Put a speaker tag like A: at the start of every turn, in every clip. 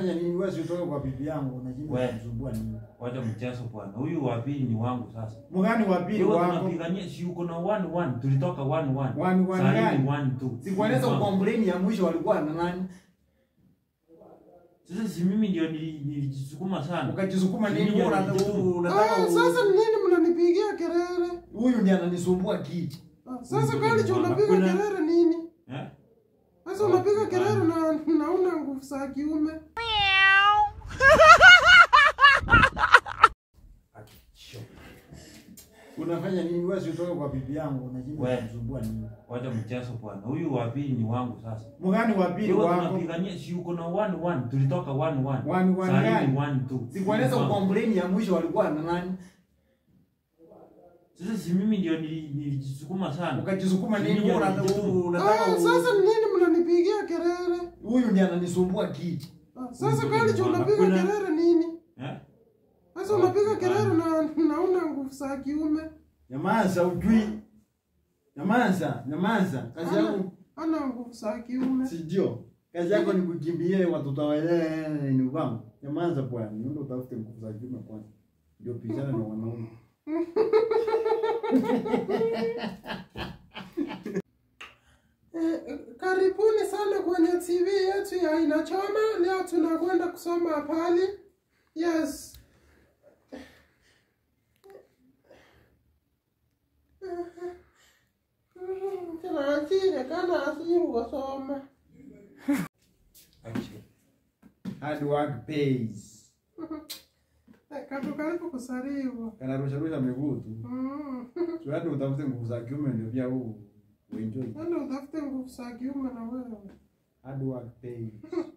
A: Unafanya nini wewe utoke kwa bibi yangu unajua kusumbua nini?
B: Wacha mchezo bwana. Huyu wa pili ni wangu sasa.
A: Mgani wa pili wangu?
B: Tunapigania si uko na 1-1. Tulitoka 1-1.
A: 1-1 gani?
B: 1-2.
A: Sikueleza complain ya mwisho walikuwa na nani?
B: Sasa si mimi ndio nilijisukuma sana.
A: Ukajisukuma nini unataka
C: sasa nini mnanipigia kelele?
A: Huyu ndiye ananisumbua kiti.
C: Sasa kali cho unapiga kelele nini? Sasa unapiga kelele na naona nguvu za kiume.
A: Unafanya nini wewe utoke kwa bibi yangu unajua kusumbua nini?
B: Wacha mchezo bwana. Huyu wa pili ni wangu sasa.
A: Mgani wa pili wangu?
B: Tunapigania si uko na 1-1. Tulitoka 1-1.
A: 1-1 gani?
B: 1-2.
A: Sikueleza complain ya mwisho walikuwa na nani?
B: Sasa si mimi ndio nilijisukuma sana.
A: Ukajisukuma nini unataka
C: sasa nini mnanipigia kelele?
A: Huyu ndiye ananisumbua kiti.
C: Sasa kali cho unapiga kelele nini? Sasa unapiga kelele na naona nguvu za kiume.
A: Nyamaza ujui. Nyamaza. Kazi yako
C: ana nguvu za kiume.
A: Si ndio? Kazi yako ni kukimbia watoto wale ni wangu. Nyamaza bwana, ndio utafute nguvu za kiume kwanza. Ndio pizana na wanaume.
C: Karibuni sana kwenye TV yetu ya Inachoma. Leo tunakwenda kusoma habari. Yes. Kana asimu kusoma.
A: Hard work pays.
C: Karibu kusariwa.
A: Kana rusha miguu tu. Sio hata utafute nguvu za kiume ndio pia huu enjoy.
C: Ndio utafute nguvu za kiume na wewe.
A: Hard work pays.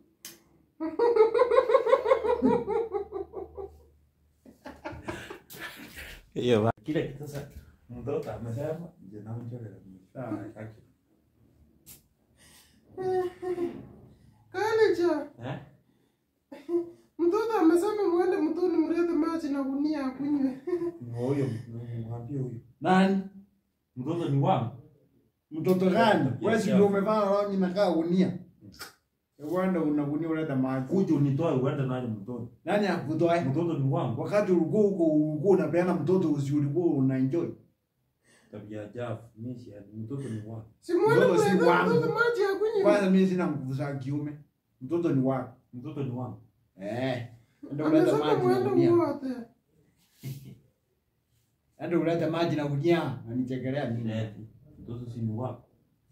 B: Hiyo kile kitu sasa mtoto amesema je na mchele sawa kaki.
C: Kalija. Mtoto amesema muende mtoni mrete maji na gunia akunywe.
B: Huyo mwambie huyo.
A: Nani?
B: Mtoto ni wangu.
A: Mtoto gani? Wewe si ndio umevaa rangi na kaa gunia. Uende unagunia uleta maji.
B: Kuja unitoe uende naye mtoni.
A: Nani akutoa?
B: Mtoto ni wangu.
A: Wakati ulikuwa huko unapeana mtoto usiulikuwa una enjoy.
B: Tabia chafu. Mimi mtoto ni wangu.
C: Si muende mtoto maji akunywe.
A: Kwanza mimi sina nguvu za kiume. Mtoto ni wako.
B: Mtoto ni wangu.
A: Ndio uleta maji na gunia. Ndio uleta maji na gunia. Anichekelea nini?
B: Mtoto si ni wako.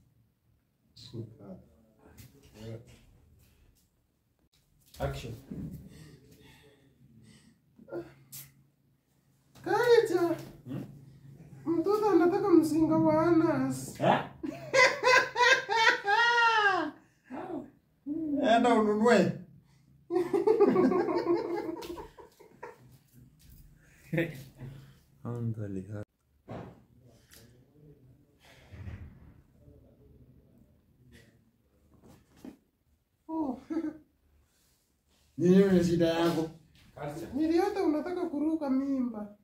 B: Action.
C: Kalija. Mtoto anataka mzinga wa anas.
A: Enda ununue.
B: Andali.
A: Nini shida yako?
C: Niliota unataka kuruka mimba.